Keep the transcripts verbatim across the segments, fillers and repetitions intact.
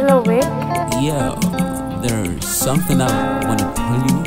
still awake? Yeah, there's something I want to tell you.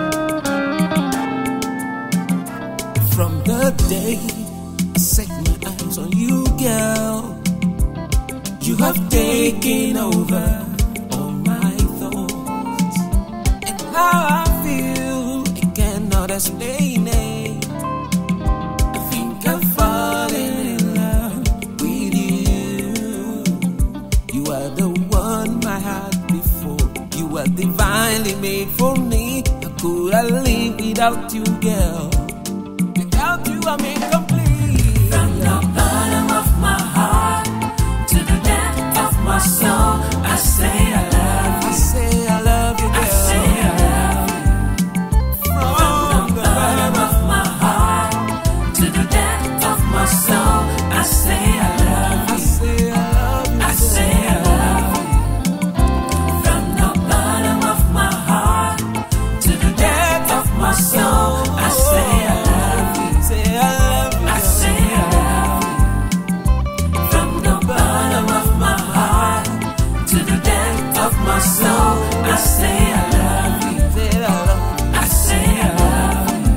From the day I set my eyes on you, girl, you have taken over all my thoughts. And how I feel, I cannot explain it. I think I'm falling in love with you. You are the one my heart before. You are divinely made for me. How could I live without you, girl? Without you, I'm incomplete. From the bottom of my heart to the depth of my soul, I say I love you. I say I love you, girl. I say I love you. From the bottom of my heart to the depth of my soul, I say I love you. I say I love you, I say I love you. From the bottom of my heart to the depth of my soul, I say I love you. Say I love you, I say I love you. From the bottom of my heart to the depth of my soul, I say I love you. say I love you. I say I love you.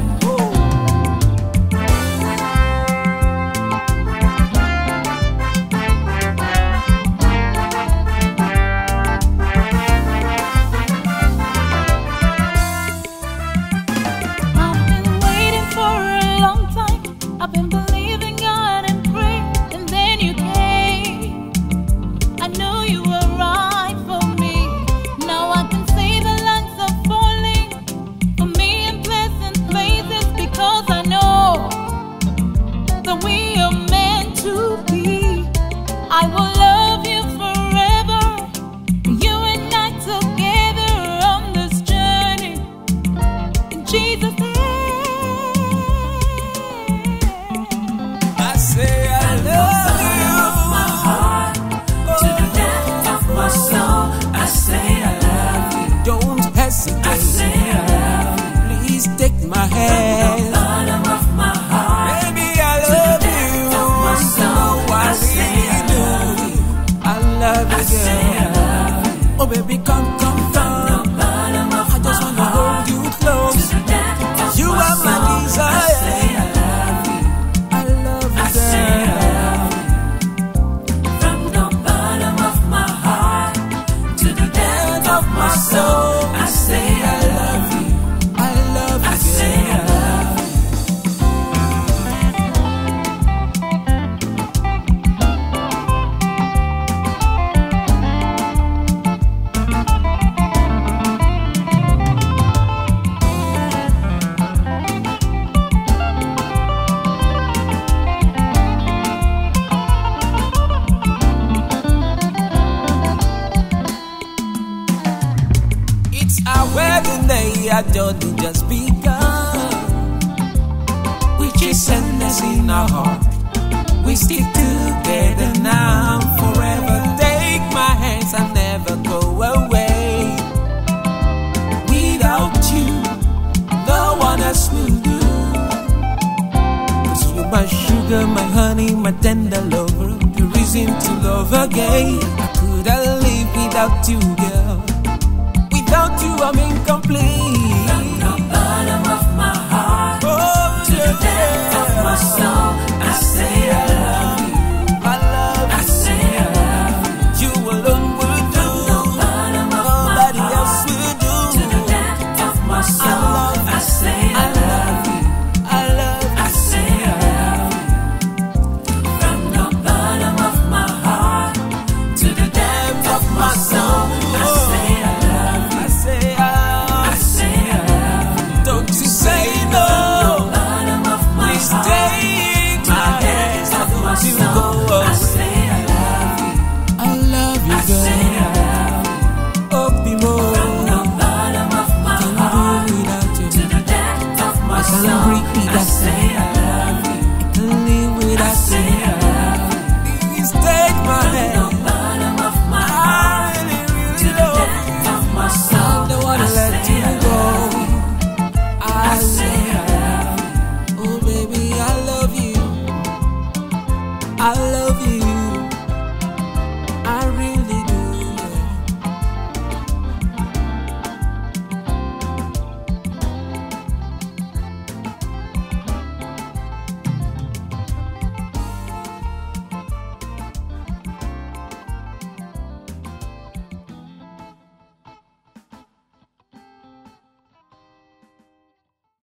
I've been waiting for a long time. I've been believing God and praying, and then you came. I know you were right for me. Now I can see the lights are falling for me in pleasant places, because I know that we are meant to be. I will love you forever, you and I together on this journey. In Jesus' name. I say I love you. My heart to the depth of my soul, I say I love you. Don't I hesitate. say I love you. Please take my hand. Bottom of my heart, Baby, I love you. of my soul, No, I I say really I love do. I love I you, say I girl. love you. Oh, baby, come, come, come. Bottom of I just my wanna heart hold you to close. the depth of You my are my soul, desire. I say I love you. I love I you, say I girl. love you. From the bottom of my heart to the depth of my soul, I say I love you. I love I you, say I girl. love you. It's our wedding day, our journey just begun. Which is sadness in our heart. We stick together now, forever. Take my hands and never go away. Without you, no one else will do. 'Cause you're my sugar, my honey, my tender lover. The reason to love again. How could I live without you, girl? Without you, I'm incomplete. From the bottom of my heart Oh, to the yeah, depth of my yeah. soul, I say I love you. I love I you. say I love you. You alone will do. Bottom of my Nobody heart else will to the do. depth of my soul, love I say I love you. I love I say I love you. From the bottom of my heart to the depth of my soul,